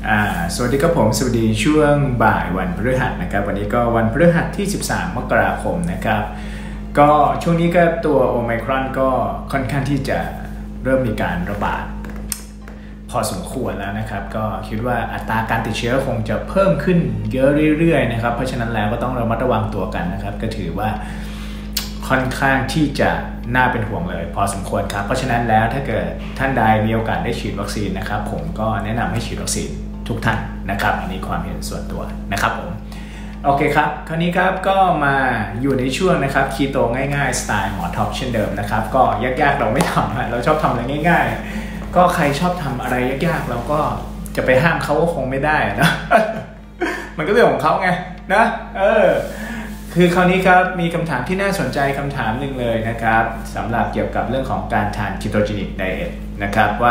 สวัสดีครับผมสวัสดีช่วงบ่ายวันพฤหัสนะครับวันนี้ก็วันพฤหัสที่13 มกราคมนะครับก็ช่วงนี้ก็ตัวโอไมครอนก็ค่อนข้างที่จะเริ่มมีการระบาดพอสมควรแล้วนะครับก็คิดว่าอัตราการติดเชื้อคงจะเพิ่มขึ้นเยอะเรื่อยๆนะครับเพราะฉะนั้นแล้วก็ต้องระมัดระวังตัวกันนะครับก็ถือว่าค่อนข้างที่จะน่าเป็นห่วงเลยพอสมควรครับเพราะฉะนั้นแล้วถ้าเกิดท่านใดมีโอกาสได้ฉีดวัคซีนนะครับผมก็แนะนำให้ฉีดวัคซีนทุกท่านนะครับอันนี้ความเห็นส่วนตัวนะครับผมโอเคครับคราวนี้ครับก็มาอยู่ในช่วงนะครับคีโตง่ายๆสไตล์หมอท็อปเช่นเดิมนะครับก็ยากๆเราไม่ทำเราชอบทำอะไรง่ายๆก็ใครชอบทำอะไรยากๆเราก็จะไปห้ามเขาก็คงไม่ได้นะมันก็เรื่องของเขาไงนะคือคราวนี้ครับมีคำถามที่น่าสนใจคำถามหนึ่งเลยนะครับสำหรับเกี่ยวกับเรื่องของการทาน ketogenic diet นะครับว่า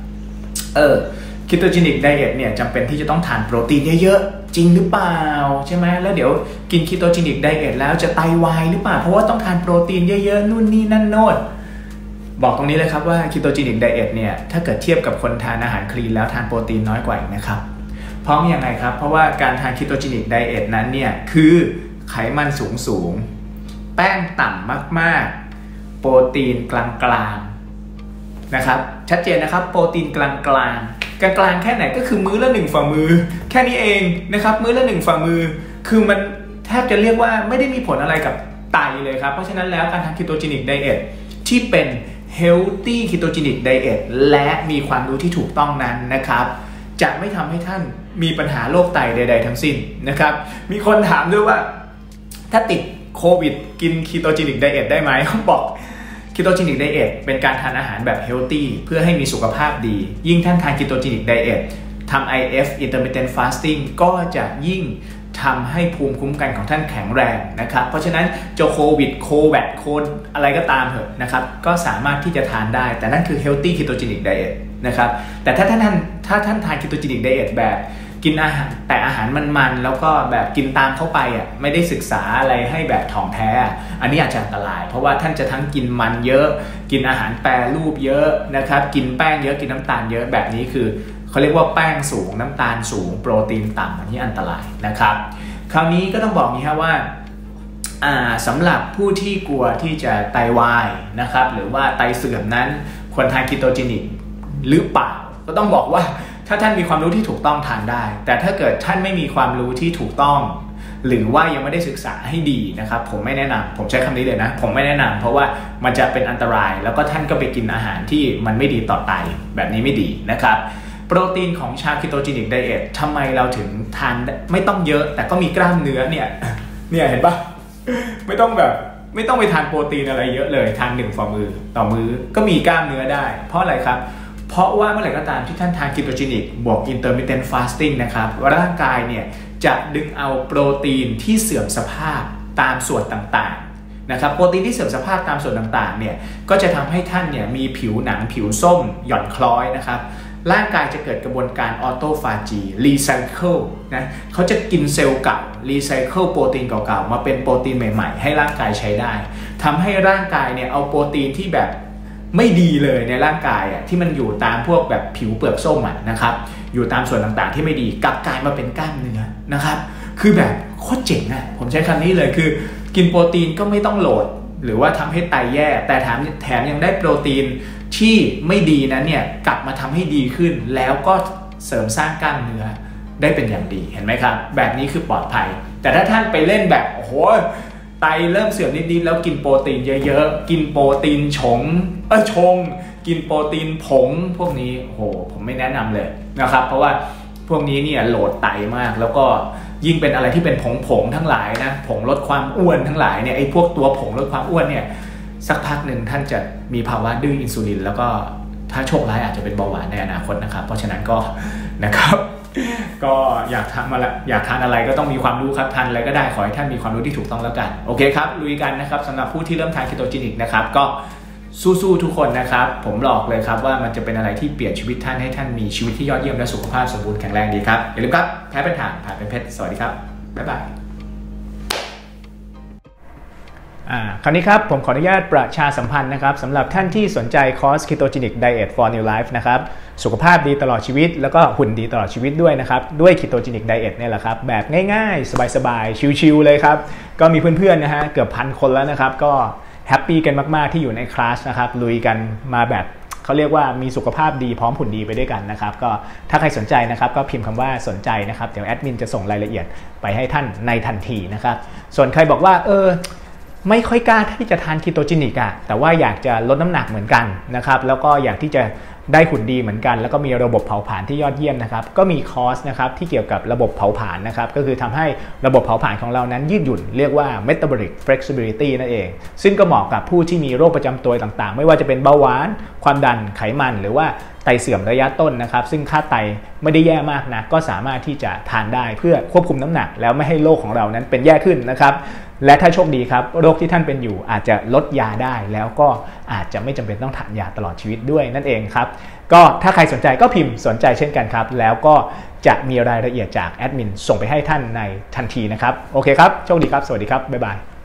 ketogenic diet เนี่ยจำเป็นที่จะต้องทานโปรตีนเยอะๆจริงหรือเปล่าใช่ไหมแล้วเดี๋ยวกิน ketogenic diet แล้วจะไตวายหรือเปล่าเพราะว่าต้องทานโปรตีนเยอะๆนู่นนี่นั่นโน่นบอกตรงนี้เลยครับว่า ketogenic diet เนี่ยถ้าเกิดเทียบกับคนทานอาหารคลีนแล้วทานโปรตีนน้อยกว่าอีกนะครับเพราะยังไงครับเพราะว่าการทาน ketogenic diet นั้นเนี่ยคือไขมันสูงแป้งต่ำมากๆโปรตีนกลางๆนะครับชัดเจนนะครับโปรตีนกลางแค่ไหนก็คือมื้อละ1ฝ่ามือแค่นี้เองนะครับมื้อละ1ฝ่ามือคือมันแทบจะเรียกว่าไม่ได้มีผลอะไรกับไตเลยครับเพราะฉะนั้นแล้วการทาน ketogenic diet ที่เป็น healthy ketogenic diet และมีความรู้ที่ถูกต้องนั้นนะครับจะไม่ทำให้ท่านมีปัญหาโรคไตใดๆทั้งสิ้นนะครับมีคนถามด้วยว่าถ้าติดโควิดกิน ketogenic diet ได้ไหมเขาบอก ketogenic diet เป็นการทานอาหารแบบ healthy เพื่อให้มีสุขภาพดียิ่งท่านทาน ketogenic diet ทำ IF intermittent fasting ก็จะยิ่งทำให้ภูมิคุ้มกันของท่านแข็งแรงนะครับเพราะฉะนั้นจะโควิดโควิดโคนอะไรก็ตามเถอะนะครับก็สามารถที่จะทานได้แต่นั่นคือ healthy ketogenic diet นะครับแต่ถ้าท่านทาน ketogenic diet แบบกินอาหารแต่อาหารมันๆแล้วก็แบบกินตามเข้าไปไม่ได้ศึกษาอะไรให้แบบถ่องแท้อันนี้อาจจะอันตรายเพราะว่าท่านจะทั้งกินมันเยอะกินอาหารแปรรูปเยอะนะครับกินแป้งเยอะกินน้ำตาลเยอะแบบนี้คือเขาเรียกว่าแป้งสูงน้ำตาลสูงโปรตีนต่ำอันนี้อันตรายนะครับคราวนี้ก็ต้องบอกนี้ครับว่าสำหรับผู้ที่กลัวที่จะไตวายนะครับหรือว่าไตเสื่อมนั้นควรทาน ketogenic หรือเปล่าก็ต้องบอกว่าถ้าท่านมีความรู้ที่ถูกต้องทานได้แต่ถ้าเกิดท่านไม่มีความรู้ที่ถูกต้องหรือว่ายังไม่ได้ศึกษาให้ดีนะครับผมไม่แนะนำผมใช้คำนี้เลยนะผมไม่แนะนำเพราะว่ามันจะเป็นอันตรายแล้วก็ท่านก็ไปกินอาหารที่มันไม่ดีต่อไตแบบนี้ไม่ดีนะครับโปรตีนของชา ketogenic diet ทำไมเราถึงทานไม่ต้องเยอะแต่ก็มีกล้ามเนื้อเนี่ยเห็นปะไม่ต้องไปทานโปรตีนอะไรเยอะเลยทาน1ฝ่ามือต่อมื้อก็มีกล้ามเนื้อได้เพราะอะไรครับเพราะว่าเมื่อไหร่ก็ตามที่ท่านทาน ketogenic บวก intermittent fasting นะครับร่างกายเนี่ยจะดึงเอาโปรตีนที่เสื่อมสภาพตามส่วนต่างๆนะครับโปรตีนที่เสื่อมสภาพตามส่วนต่างๆเนี่ยก็จะทำให้ท่านเนี่ยมีผิวหนังผิวส้มหย่อนคล้อยนะครับร่างกายจะเกิดกระบวนการออโตฟาจีรีไซเคิลนะเขาจะกินเซลล์เก่ารีไซเคิลโปรตีนเก่าๆมาเป็นโปรตีนใหม่ๆให้ร่างกายใช้ได้ทำให้ร่างกายเนี่ยเอาโปรตีนที่แบบไม่ดีเลยในร่างกายที่มันอยู่ตามพวกแบบผิวเปลือกส้มนะครับอยู่ตามส่วนต่างๆที่ไม่ดีกลับกลายมาเป็นกล้ามเนื้อนะครับคือแบบโคตรเจ๋งผมใช้คำนี้เลยคือกินโปรตีนก็ไม่ต้องโหลดหรือว่าทำให้ไตแย่แต่แถมยังได้โปรตีนที่ไม่ดีนั้นเนี่ยกลับมาทำให้ดีขึ้นแล้วก็เสริมสร้างกล้ามเนื้อได้เป็นอย่างดีเห็นไหมครับแบบนี้คือปลอดภัยแต่ถ้าท่านไปเล่นแบบโอ้โหไตเริ่มเสื่อมนิดๆแล้วกินโปรตีนเยอะๆกินโปรตีนชงกินโปรตีนผงพวกนี้โหผมไม่แนะนำเลยนะครับเพราะว่าพวกนี้เนี่ยโหลดไตมากแล้วก็ยิ่งเป็นอะไรที่เป็นผงทั้งหลายนะผงลดความอ้วนทั้งหลายเนี่ยไอ้พวกตัวผงลดความอ้วนเนี่ยสักพักหนึ่งท่านจะมีภาวะดื้ออินซูลินแล้วก็ถ้าโชคร้ายอาจจะเป็นเบาหวานในอนาคตนะครับเพราะฉะนั้นก็นะครับก็อยากทานอะไรก็ต้องมีความรู้ครับทานอะไรก็ได้ขอให้ท่านมีความรู้ที่ถูกต้องแล้วกันโอเคครับลุยกันนะครับสำหรับผู้ที่เริ่มทาน ketogenic นะครับก็สู้ๆทุกคนนะครับผมบอกเลยครับว่ามันจะเป็นอะไรที่เปลี่ยนชีวิตท่านให้ท่านมีชีวิตที่ยอดเยี่ยมและสุขภาพสมบูรณ์แข็งแรงดีครับอย่าลืมครับแพ้เป็นฐานผ่านเป็นเพชรสวัสดีครับบ๊ายบายคราวนี้ครับผมขออนุญาตประชาสัมพันธ์นะครับสำหรับท่านที่สนใจคอร์ส Ketogenic Diet for New Life นะครับสุขภาพดีตลอดชีวิตแล้วก็หุ่นดีตลอดชีวิตด้วยนะครับด้วย Ketogenic Diet เนี่ยแหละครับแบบง่ายๆสบายๆชิลๆเลยครับก็มีเพื่อนๆนะฮะเกือบ1,000 คนแล้วนะครับก็แฮปปี้กันมากๆที่อยู่ในคลาสนะครับลุยกันมาแบบเขาเรียกว่ามีสุขภาพดีพร้อมหุ่นดีไปด้วยกันนะครับก็ถ้าใครสนใจนะครับก็พิมพ์คำว่าสนใจนะครับเดี๋ยวแอดมินจะส่งรายละเอียดไปให้ท่านในทันทีนะครับส่วนใครบอกว่าไม่ค่อยกล้าที่จะทานคีโตจินิกแต่ว่าอยากจะลดน้ำหนักเหมือนกันนะครับแล้วก็อยากที่จะได้หุ่นดีเหมือนกันแล้วก็มีระบบเผาผลาญที่ยอดเยี่ยมนะครับก็มีคอร์สนะครับที่เกี่ยวกับระบบเผาผลาญนะครับก็คือทำให้ระบบเผาผลาญของเรานั้นยืดหยุ่นเรียกว่า metabolic flexibility นั่นเองซึ่งก็เหมาะกับผู้ที่มีโรคประจำตัวต่างๆไม่ว่าจะเป็นเบาหวานความดันไขมันหรือว่าไตเสื่อมระยะต้นนะครับซึ่งค่าไตไม่ได้แย่มากนะก็สามารถที่จะทานได้เพื่อควบคุมน้ำหนักแล้วไม่ให้โรคของเรานั้นเป็นแย่ขึ้นนะครับและถ้าโชคดีครับโรคที่ท่านเป็นอยู่อาจจะลดยาได้แล้วก็อาจจะไม่จำเป็นต้องทานยาตลอดชีวิตด้วยนั่นเองครับก็ถ้าใครสนใจก็พิมพ์สนใจเช่นกันครับแล้วก็จะมีรายละเอียดจากแอดมินส่งไปให้ท่านในทันทีนะครับโอเคครับโชคดีครับสวัสดีครับบ๊ายบาย